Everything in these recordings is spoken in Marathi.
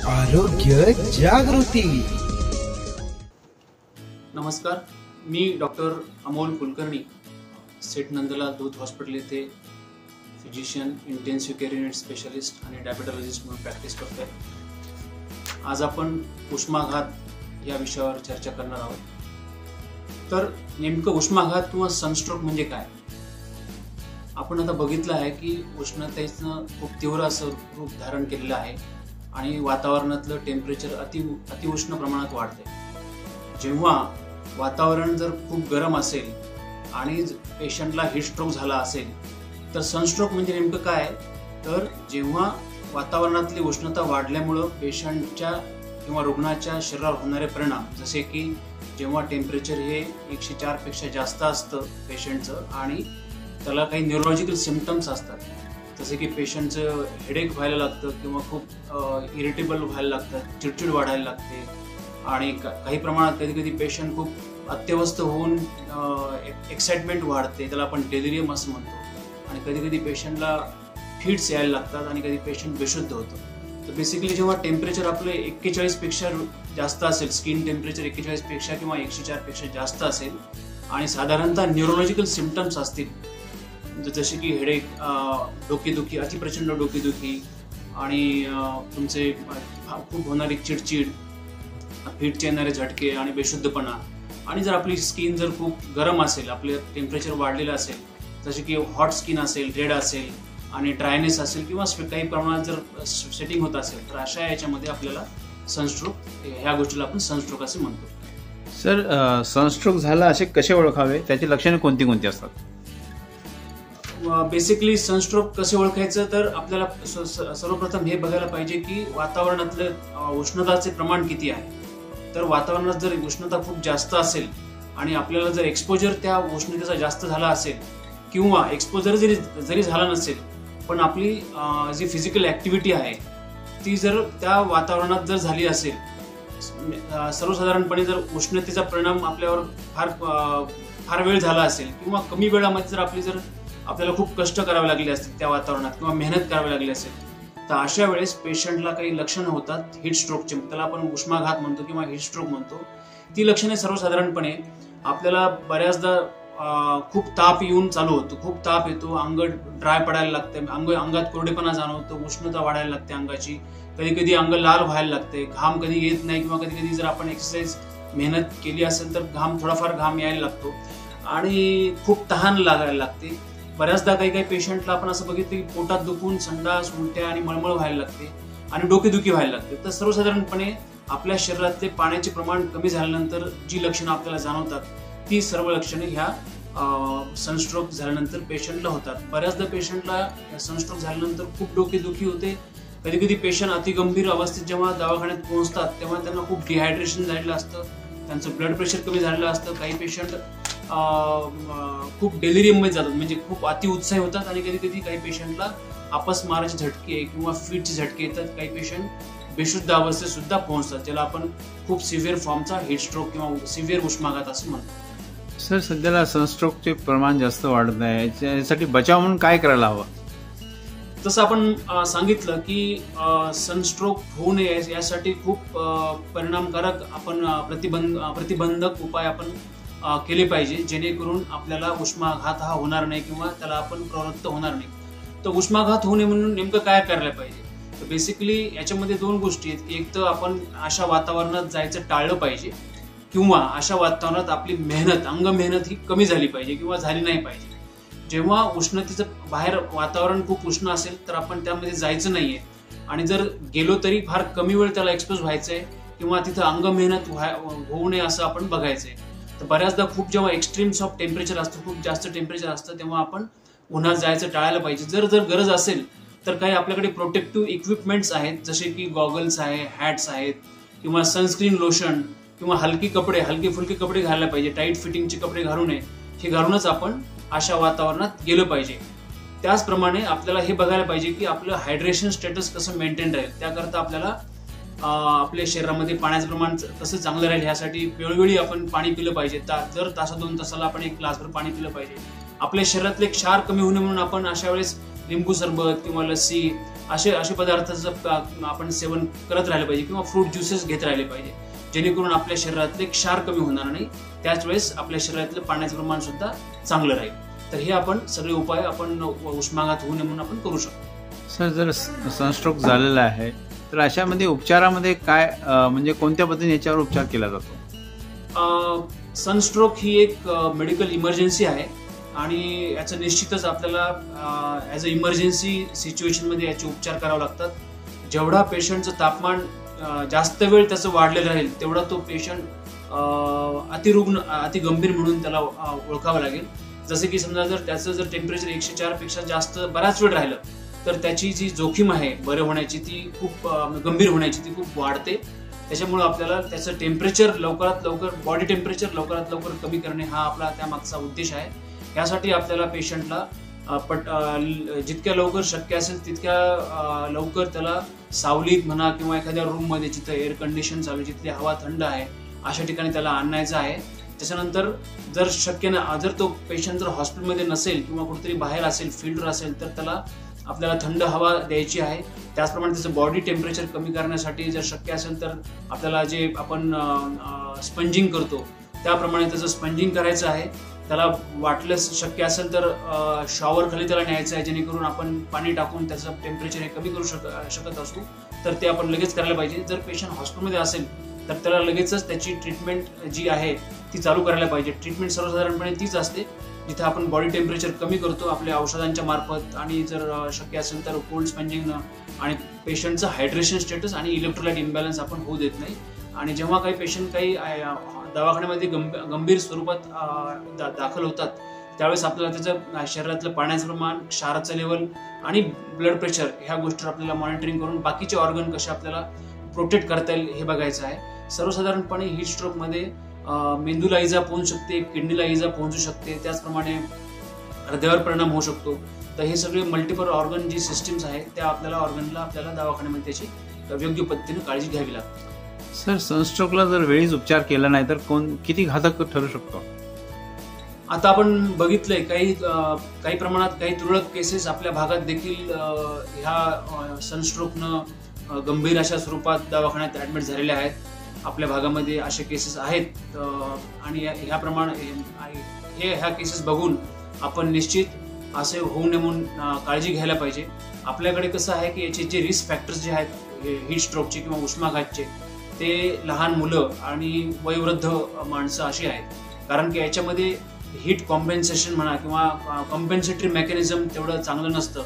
आरोग्य जागृती। नमस्कार, मी डॉक्टर अमोल कुलकर्णी, सेठ नंदलाल दूध हॉस्पिटल येथे physician, intensive care unit specialist आणि डायबेटॉलॉजिस्ट म्हणून प्रॅक्टिस करतोय। आज आपण उष्माघात या विषयावर चर्चा करणार आहोत। तर नेमकं उष्माघात किंवा सनस्ट्रोक म्हणजे काय? आपण आता बघितलं आहे की उष्णतेचं खूप तीव्र असं रूप धारण केलेलं आहे आणि वातावरणातलं टेम्परेचर अतिउष्ण प्रमाणात वाढते। जेव्हा वातावरण जर खूप गरम असेल आणि पेशंटला हीट स्ट्रोक झाला असेल तर सनस्ट्रोक म्हणजे नेमकं काय? तर जेव्हा वातावरणातली उष्णता वाढल्यामुळं पेशंटच्या किंवा रुग्णाच्या शरीरावर होणारे परिणाम, जसे की जेव्हा टेम्परेचर हे 104 पेक्षा जास्त असतं पेशंटचं आणि त्याला काही न्यूरोलॉजिकल सिम्पटम्स असतात, जसे की पेशंटचं हेडेक व्हायला लागतं किंवा खूप इरिटेबल व्हायला लागतं, चिडचिड वाढायला लागते आणि काही प्रमाणात कधी कधी पेशंट खूप अत्यवस्थ होऊन एक्साइटमेंट वाढते, त्याला आपण डेलिरियम असं म्हणतो, आणि कधी कधी पेशंटला फिट्स यायला लागतात आणि कधी पेशंट बेशुद्ध होतो। तर बेसिकली जेव्हा टेम्परेचर आपलं 41 पेक्षा जास्त असेल, स्किन टेम्परेचर 41 पेक्षा किंवा 104 पेक्षा जास्त असेल आणि साधारणतः न्यूरोलॉजिकल सिम्पटम्स असतील, जसे की हेडेक, डोकेदुखी, अतिप्रचंड डोकेदुखी आणि तुमचे खूप होणारी चिडचिड, फिटचे येणारे झटके आणि बेशुद्धपणा, आणि जर आपली स्किन जर खूप गरम असेल, आपले टेम्परेचर वाढलेलं असेल, जसे की हॉट स्किन असेल, रेड असेल आणि ड्रायनेस असेल किंवा काही प्रमाणात जर स्वेटिंग होत असेल, तर अशा याच्यामध्ये आपल्याला सनस्ट्रोक, ह्या गोष्टीला आपण सनस्ट्रोक असे म्हणतो। सर, सनस्ट्रोक झाला असे कसे ओळखावे? त्याची लक्षणे कोणती कोणती असतात? बेसिकली सनस्ट्रोक कसे ओळखायचं, तर आपल्याला सर्वप्रथम हे बघायला पाहिजे की वातावरणातलं उष्णताचे प्रमाण किती आहे। तर वातावरणात जर उष्णता खूप जास्त असेल आणि आपल्याला जर एक्सपोजर त्या उष्णतेचा जास्त झाला असेल किंवा एक्सपोजर जरी झाला नसेल पण आपली जी फिजिकल ऍक्टिव्हिटी आहे ती जर त्या वातावरणात जर झाली असेल, सर्वसाधारणपणे जर उष्णतेचा परिणाम आपल्यावर फार वेळ झाला असेल किंवा कमी वेळामध्ये जर आपल्याला खूप कष्ट करावे लागले असतील त्या वातावरणात किंवा मेहनत करावी लागली असेल, तर अशा वेळेस पेशंटला काही लक्षणं होतात हीट स्ट्रोकचे, त्याला आपण उष्माघात म्हणतो किंवा हीट स्ट्रोक म्हणतो। ती लक्षणे सर्वसाधारणपणे आपल्याला बऱ्याचदा खूप ताप येऊन चालू होतो, खूप ताप येतो, अंग ड्राय पडायला लागते, अंगात कोरडेपणा जाणवतो, उष्णता वाढायला लागते अंगाची, कधी कधी अंग लाल व्हायला लागते, घाम कधी येत नाही किंवा कधी कधी जर आपण एक्सरसाइज मेहनत केली असेल तर थोडाफार घाम यायला लागतो आणि खूप तहान लागायला लागते। बऱ्याचदा काही पेशंटला आपण असं बघितलं की पोटात दुखून संडास, उलट्या आणि मळमळ व्हायला लागते आणि डोकेदुखी व्हायला लागते। तर सर्वसाधारणपणे आपल्या शरीरातले पाण्याचे प्रमाण कमी झाल्यानंतर जी लक्षणं आपल्याला जाणवतात ती सर्व लक्षणे ह्या सनस्ट्रोक झाल्यानंतर पेशंटला होतात। बऱ्याचदा पेशंटला सनस्ट्रोक झाल्यानंतर खूप डोकेदुखी होते, कधी कधी पेशंट अतिगंभीर अवस्थेत जेव्हा दवाखान्यात पोहोचतात तेव्हा त्यांना खूप डिहायड्रेशन झालेलं असतं, त्यांचं ब्लड प्रेशर कमी झालेलं असतं, काही पेशंट खूप डेलिरियम मध्ये जातात, म्हणजे खूप अतिउत्साही होतात आणि कधी कधी काही पेशंटला अपस्माराचे झटके किंवा फिटचे झटके येतात, काही पेशंट बेशुद्ध अवस्थेत सुद्धा पोहोचतात, ज्याला आपण खूप सिव्हिअर फॉर्मचा हीट स्ट्रोक किंवा सिव्हिअर उष्माघात असं म्हणतो। सर, सध्याला सनस्ट्रोकचे प्रमाण जास्त वाढत आहे, यासाठी बचाव म्हणून काय करायला हवं? तसं आपण सांगितलं की सनस्ट्रोक होऊ नये यासाठी खूप परिणामकारक आपण प्रतिबंधक उपाय आपण केले पाहिजे, जेणेकरून आपल्याला उष्माघात हा होणार नाही किंवा त्याला आपण प्रवृत्त होणार नाही। तर उष्माघात होऊ नये म्हणून नेमकं काय करायला पाहिजे? तर बेसिकली याच्यामध्ये दोन गोष्टी आहेत, एक तर आपण अशा वातावरणात जायचं टाळलं पाहिजे किंवा अशा वातावरणात आपली अंग मेहनत ही कमी झाली पाहिजे किंवा झाली नाही पाहिजे। जेव्हा उष्णतेचं बाहेर वातावरण खूप उष्ण असेल तर आपण त्यामध्ये जायचं नाहीये आणि जर गेलो तरी फार कमी वेळ त्याला एक्सपोज व्हायचंय किंवा तिथं अंग मेहनत होऊ नये असं आपण बघायचंय। तर बऱ्याचदा खूप जेव्हा एक्स्ट्रीम्स ऑफ टेम्परेचर असतं, खूप जास्त टेम्परेचर असतं, तेव्हा आपण उन्हात जायचं टाळायला पाहिजे। जर गरज असेल तर काही आपल्याकडे प्रोटेक्टिव्ह इक्विपमेंट्स आहेत, जसे की गॉगल्स आहे, हॅट्स आहेत किंवा सनस्क्रीन लोशन किंवा हलके फुलके कपडे घालायला पाहिजे, टाईट फिटिंगचे कपडे घालू नये, हे घालूनच आपण अशा वातावरणात गेलं पाहिजे। त्याचप्रमाणे आपल्याला हे बघायला पाहिजे की आपलं हायड्रेशन स्टेटस कसं मेंटेन राहील, त्याकरता आपल्याला आपल्या शरीरामध्ये पाण्याचं प्रमाण कसं चांगलं राहील ह्यासाठी वेळोवेळी आपण पाणी पिलं पाहिजे। दर तासा 2 तासाला आपण 1 ग्लासभर पाणी पिलं पाहिजे। आपल्या शरीरातले क्षार कमी होणे म्हणून आपण अशा वेळेस लिंबू सरबत किंवा लस्सी असे पदार्थाचं आपण सेवन करत राहिले पाहिजे किंवा फ्रूट ज्युसेस घेत राहिले पाहिजे, जेणेकरून आपल्या शरीरातले क्षार कमी होणार नाही, त्याच वेळेस आपल्या शरीरातलं पाण्याचं प्रमाण सुद्धा चांगलं राहील. तर हे आपण सगळे उपाय आपण उष्माघात होऊ नये म्हणून आपण करू शकतो. सर, जर सनस्ट्रोक झालेला आहे तर अशामध्ये उपचारामध्ये काय म्हणजे कोणत्या पद्धतीने याच्यावर उपचार केला जातो? सनस्ट्रोक ही एक मेडिकल इमर्जन्सी आहे आणि याचं निश्चितच आपल्याला ॲज अ इमर्जन्सी सिच्युएशनमध्ये याचे उपचार करावे लागतात. जेवढा पेशंटचं तापमान जास्त वेळ त्याचं वाढलेलं राहील तेवढा तो पेशंट अतिरुग्ण अतिगंभीर म्हणून त्याला ओळखावं लागेल. जसे की समजा जर त्याचं जर टेम्परेचर 104 पेक्षा जास्त बराच वेळ राहिलं तर त्याची जी जोखीम आहे बरे होण्याची ती खूप गंभीर होण्याची ती खूप वाढते. त्याच्यामुळे आपल्याला त्याचं टेम्परेचर लवकरात लवकर बॉडी टेम्परेचर लवकरात लवकर कमी करणे हा आपला त्यामागचा उद्देश आहे. यासाठी आपल्याला पेशंटला जितक्या लवकर शक्य असेल तितक्या लवकर त्याला सावलीत म्हणा किंवा एखाद्या रूममध्ये जिथं एअर कंडिशन चालू जिथली हवा थंड आहे अशा ठिकाणी त्याला आणायचं आहे. त्याच्यानंतर जर शक्य जर तो पेशंट जर हॉस्पिटलमध्ये नसेल किंवा कुठेतरी बाहेर असेल फील्डवर असेल तर त्याला आपल्याला थंड हवा द्यायची आहे. त्याचप्रमाणे त्याचं बॉडी टेम्परेचर कमी करण्यासाठी जर शक्य असेल तर आपल्याला जे आपण स्पंजिंग करतो त्याप्रमाणे त्याचं स्पंजिंग करायचं आहे. त्याला वाटल्यास शक्य असेल तर शॉवर खाली त्याला न्यायचं आहे, जेणेकरून आपण पाणी टाकून त्याचं टेम्परेचर हे कमी करू शकत असू तर ते आपण लगेच करायला पाहिजे. जर पेशंट हॉस्पिटलमध्ये असेल तर त्याला लगेचच त्याची ट्रीटमेंट जी आहे ती चालू करायला पाहिजे. ट्रीटमेंट सर्वसाधारणपणे तीच असते जिथे आपण बॉडी टेम्परेचर कमी करतो आपल्या औषधांच्या मार्फत आणि जर शक्य असेल तर कोल्ड स्पंजिंग आणि पेशंटचं हायड्रेशन स्टेटस आणि इलेक्ट्रोलाइट इम्बॅलन्स आपण होऊ देत नाही. आणि जेव्हा काही पेशंट काही दवाखान्यामध्ये गंभीर स्वरूपात दाखल होतात त्यावेळेस आपल्याला त्याचं शरीरातलं पाण्याचं प्रमाण, क्षाराचं लेवल आणि ब्लड प्रेशर ह्या गोष्टी आपल्याला मॉनिटरिंग करून बाकीचे ऑर्गन कसे आपल्याला प्रोटेक्ट करता येईल हे बघायचं आहे. सर्वसाधारणपणे हीट स्ट्रोकमध्ये मेंदूला इजा पोहोचू शकते, किडनीला इजा पोहोचू शकते, त्याचप्रमाणे हृदयावर परिणाम होऊ शकतो. तर हे सगळे मल्टिपल ऑर्गन जी सिस्टीम्स आहेत त्या आपल्याला दवाखान्यामध्ये त्याची योग्य पद्धतीने काळजी घ्यावी लागते. सर, सनस्ट्रोकला जर वेळीच उपचार केला नाही तर किती घातक ठरू शकतो? आता आपण बघितलंय काही प्रमाणात काही तुरळक केसेस आपल्या भागात देखील ह्या सनस्ट्रोकनं गंभीर अशा स्वरूपात दवाखान्यात ऍडमिट झालेले आहेत. आपल्या भागामध्ये असे केसेस आहेत आणि ह्या केसेस बघून आपण निश्चित असे होऊ नये म्हणून काळजी घ्यायला पाहिजे. आपल्याकडे कसं आहे की याचे जे रिस्क फॅक्टर्स जे आहेत हीट स्ट्रोकचे किंवा उष्माघातचे ते लहान मुलं आणि वयोवृद्ध माणसं अशी आहेत. कारण की याच्यामध्ये हीट कॉम्पेन्सेशन म्हणा किंवा कॉम्पेन्सेटरी मेकॅनिझम तेवढं चांगलं नसतं.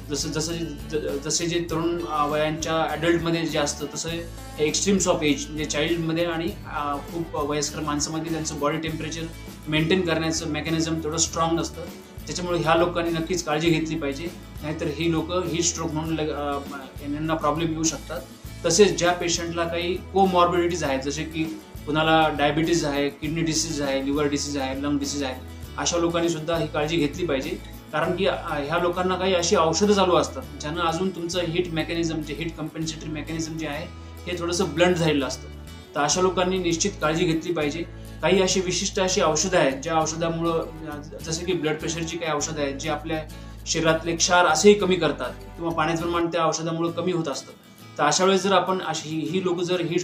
जसे जे तरुण वयांच्या ॲडल्टमध्ये जे असतं तसं एक्स्ट्रीम्स ऑफ एज म्हणजे चाइल्डमध्ये आणि खूप वयस्कर माणसामध्ये त्यांचं बॉडी टेम्परेचर मेंटेन करण्याचं मेकॅनिझम तेवढं स्ट्रॉंग नसतं. त्याच्यामुळे ह्या लोकांनी नक्कीच काळजी घेतली पाहिजे, नाहीतर ही लोक हीट स्ट्रोक म्हणून यांना प्रॉब्लेम येऊ शकतात. तसेच ज्या पेशंटला काही कोमॉर्बिडिटीज आहेत जसे की कुणाला डायबिटीज आहे, किडनी डिसीज आहे, लिव्हर डिसीज आहे, लंग डिसीज आहे, अशा लोकांनी सुद्धा ही काळजी घेतली पाहिजे. कारण की ह्या लोकांना काही अशी औषधं चालू असतात ज्यांना अजून तुमचं हीट मेकॅनिझम जे हीट कम्पेन्सेटरी मेकॅनिझम जे आहे हे थोडंसं ब्लंट झालेलं असतं. तर अशा लोकांनी निश्चित काळजी घेतली पाहिजे. काही अशी विशिष्ट अशी औषधं आहेत ज्या औषधामुळं जसे की ब्लड प्रेशरची काही औषधं आहेत जे आपल्या शरीरातले क्षार असेही कमी करतात किंवा पाण्याचं प्रमाण त्या औषधामुळे कमी होत असतं. तर अशा वेळेस जर आपण ही लोक जर हीट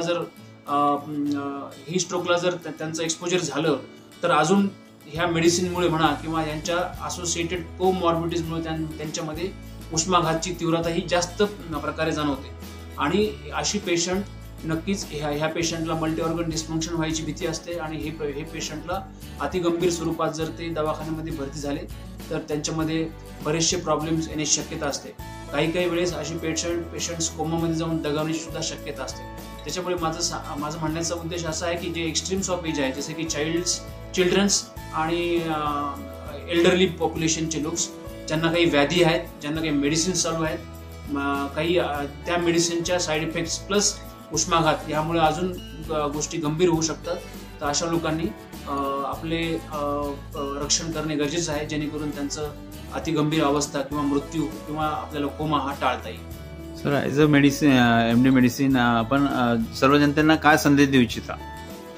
स्ट्रोकला जर त्यांचं एक्सपोजर झालं तर अजून ह्या मेडिसिनमुळे म्हणा किंवा यांच्या असोसिएटेड कोमॉर्बिडिटीजमुळे त्यांच्यामध्ये उष्माघातची तीव्रता ही जास्त प्रकारे जाणवते. आणि अशी पेशंट नक्कीच ह्या पेशंटला मल्टी ऑर्गन डिस्फंक्शन व्हायची भीती असते आणि हे पेशंटला अतिगंभीर स्वरूपात जर ते दवाखान्यामध्ये भरती झाले तर त्यांच्यामध्ये बरेचसे प्रॉब्लेम्स येण्याची शक्यता असते. काही वेळेस अशी पेशंट्स कोमामध्ये जाऊन दगावण्याची सुद्धा शक्यता असते. त्याच्यामुळे माझं म्हणण्याचा उद्देश असा आहे की जे एक्स्ट्रीम्स ऑफ एज आहे जसे की चिल्ड्रन्स आणि एल्डरली पॉप्युलेशनचे लोक ज्यांना काही व्याधी आहेत, ज्यांना काही मेडिसिन्स चालू आहेत, काही त्या मेडिसिनच्या साईड इफेक्ट्स प्लस उष्माघात यामुळे अजून गोष्टी गंभीर होऊ शकतात. तर अशा लोकांनी आपले रक्षण करणे गरजेचं आहे जेणेकरून त्यांचं अतिगंभीर अवस्था किंवा मृत्यू किंवा आपल्याला कोमा हा टाळता येईल. Sir, as a MD medicine आपण सर्व जनतेला काय संदेश देऊ इच्छिता?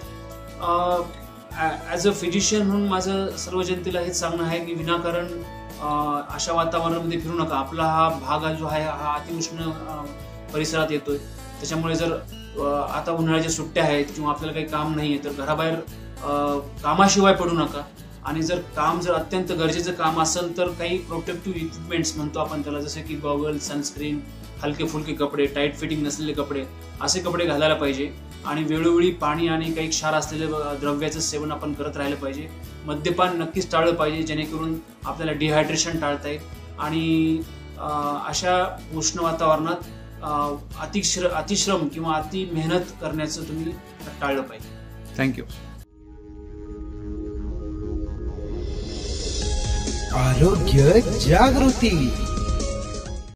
ॲज अ फिजिशियन म्हणून माझं सर्व जनतेला हेच सांगणं आहे की विनाकारण अशा वातावरणामध्ये फिरू नका. आपला हा भाग जो आहे हा अतिउष्ण परिसरात येतोय. त्याच्यामुळे जर आता उन्हाळ्याच्या सुट्ट्या आहेत किंवा आपल्याला काही काम नाहीये तर घराबाहेर कामाशिवाय पडू नका. आणि जर काम जर अत्यंत गरजेचं काम असेल तर काही प्रोटेक्टिव्ह इक्विपमेंट्स म्हणतो आपण त्याला, जसे की गॉगल, सनस्क्रीन, हलके फुलके कपडे, टाईट फिटिंग नसलेले कपडे, असे कपडे घालायला पाहिजे. आणि वेळोवेळी पाणी आणि काही क्षार असलेले द्रव्याचं सेवन आपण करत राहिलं पाहिजे. मद्यपान नक्कीच टाळलं पाहिजे, जेणेकरून आपल्याला डिहायड्रेशन टाळता येईल. आणि अशा उष्ण वातावरणात अतिश्रम किंवा अति मेहनत करण्याचं तुम्ही टाळलं पाहिजे. थँक्यू. आरोग्य जागृती.